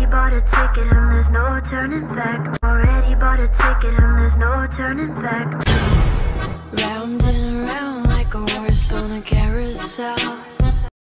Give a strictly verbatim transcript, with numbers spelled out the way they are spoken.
bought a ticket and there's no turning back. Already bought a ticket and there's no turning back. Round and